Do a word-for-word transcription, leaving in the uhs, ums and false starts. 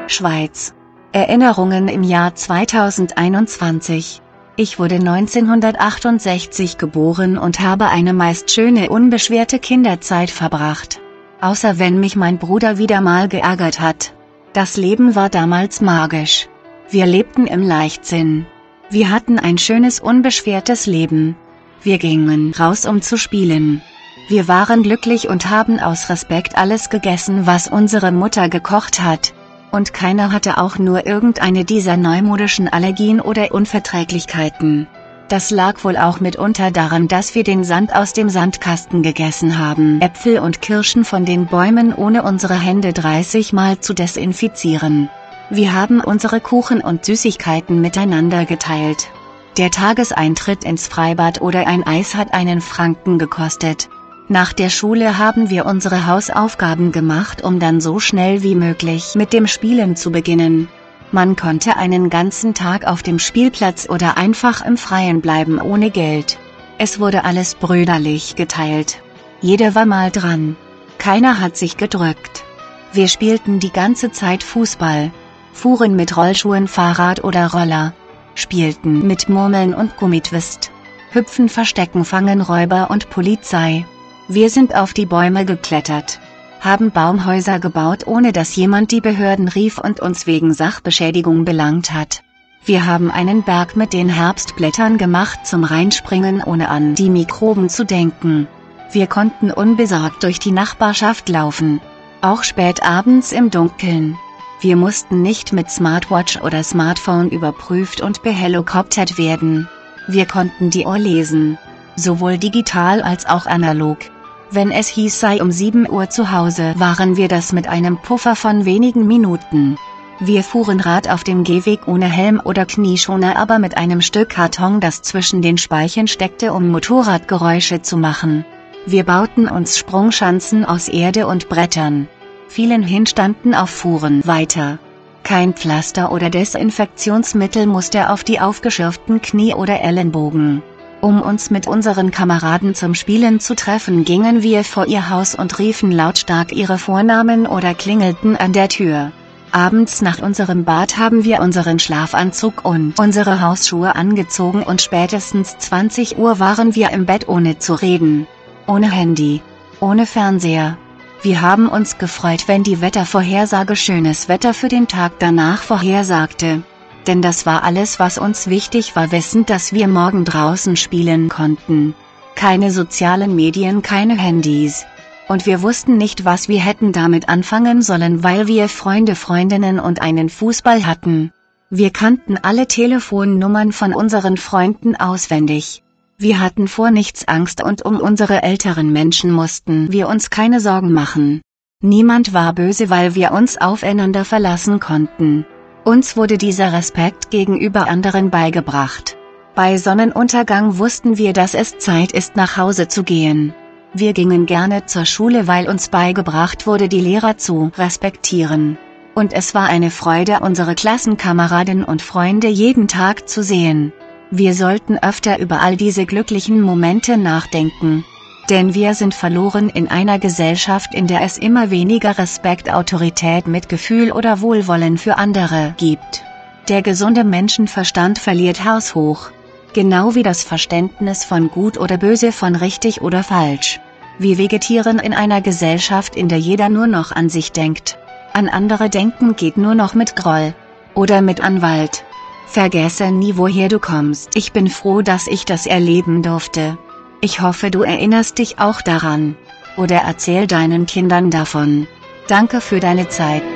Schweiz. Erinnerungen im Jahr zweitausendeinundzwanzig. Ich wurde neunzehnhundertachtundsechzig geboren und habe eine meist schöne, unbeschwerte Kinderzeit verbracht. Außer wenn mich mein Bruder wieder mal geärgert hat. Das Leben war damals magisch. Wir lebten im Leichtsinn. Wir hatten ein schönes, unbeschwertes Leben. Wir gingen raus, um zu spielen. Wir waren glücklich und haben aus Respekt alles gegessen, was unsere Mutter gekocht hat. Und keiner hatte auch nur irgendeine dieser neumodischen Allergien oder Unverträglichkeiten. Das lag wohl auch mitunter daran, dass wir den Sand aus dem Sandkasten gegessen haben, Äpfel und Kirschen von den Bäumen, ohne unsere Hände dreißig Mal zu desinfizieren. Wir haben unsere Kuchen und Süßigkeiten miteinander geteilt. Der Tageseintritt ins Freibad oder ein Eis hat einen Franken gekostet. Nach der Schule haben wir unsere Hausaufgaben gemacht, um dann so schnell wie möglich mit dem Spielen zu beginnen. Man konnte einen ganzen Tag auf dem Spielplatz oder einfach im Freien bleiben ohne Geld. Es wurde alles brüderlich geteilt. Jeder war mal dran. Keiner hat sich gedrückt. Wir spielten die ganze Zeit Fußball, fuhren mit Rollschuhen Fahrrad oder Roller, spielten mit Murmeln und Gummitwist, hüpfen, verstecken, fangen, Räuber und Polizei. Wir sind auf die Bäume geklettert, haben Baumhäuser gebaut, ohne dass jemand die Behörden rief und uns wegen Sachbeschädigung belangt hat. Wir haben einen Berg mit den Herbstblättern gemacht zum Reinspringen, ohne an die Mikroben zu denken. Wir konnten unbesorgt durch die Nachbarschaft laufen, auch spät abends im Dunkeln. Wir mussten nicht mit Smartwatch oder Smartphone überprüft und behelikoptert werden. Wir konnten die Uhr lesen, sowohl digital als auch analog. Wenn es hieß, sei um sieben Uhr zu Hause, waren wir das mit einem Puffer von wenigen Minuten. Wir fuhren Rad auf dem Gehweg ohne Helm oder Knieschoner, aber mit einem Stück Karton, das zwischen den Speichen steckte, um Motorradgeräusche zu machen. Wir bauten uns Sprungschanzen aus Erde und Brettern, fielen hin, standen auf, fuhren weiter. Kein Pflaster oder Desinfektionsmittel musste auf die aufgeschürften Knie oder Ellenbogen. Um uns mit unseren Kameraden zum Spielen zu treffen, gingen wir vor ihr Haus und riefen lautstark ihre Vornamen oder klingelten an der Tür. Abends nach unserem Bad haben wir unseren Schlafanzug und unsere Hausschuhe angezogen und spätestens zwanzig Uhr waren wir im Bett, ohne zu reden, ohne Handy, ohne Fernseher. Wir haben uns gefreut, wenn die Wettervorhersage schönes Wetter für den Tag danach vorhersagte. Denn das war alles, was uns wichtig war, wissend, dass wir morgen draußen spielen konnten. Keine sozialen Medien, keine Handys. Und wir wussten nicht, was wir hätten damit anfangen sollen, weil wir Freunde, Freundinnen und einen Fußball hatten. Wir kannten alle Telefonnummern von unseren Freunden auswendig. Wir hatten vor nichts Angst und um unsere älteren Menschen mussten wir uns keine Sorgen machen. Niemand war böse, weil wir uns aufeinander verlassen konnten. Uns wurde dieser Respekt gegenüber anderen beigebracht. Bei Sonnenuntergang wussten wir, dass es Zeit ist, nach Hause zu gehen. Wir gingen gerne zur Schule, weil uns beigebracht wurde, die Lehrer zu respektieren. Und es war eine Freude, unsere Klassenkameraden und Freunde jeden Tag zu sehen. Wir sollten öfter über all diese glücklichen Momente nachdenken. Denn wir sind verloren in einer Gesellschaft, in der es immer weniger Respekt, Autorität, Mitgefühl oder Wohlwollen für andere gibt. Der gesunde Menschenverstand verliert haushoch. Genau wie das Verständnis von gut oder böse, von richtig oder falsch. Wir vegetieren in einer Gesellschaft, in der jeder nur noch an sich denkt. An andere denken geht nur noch mit Groll. Oder mit Anwalt. Vergesse nie, woher du kommst. Ich bin froh, dass ich das erleben durfte. Ich hoffe, du erinnerst dich auch daran. Oder erzähl deinen Kindern davon. Danke für deine Zeit.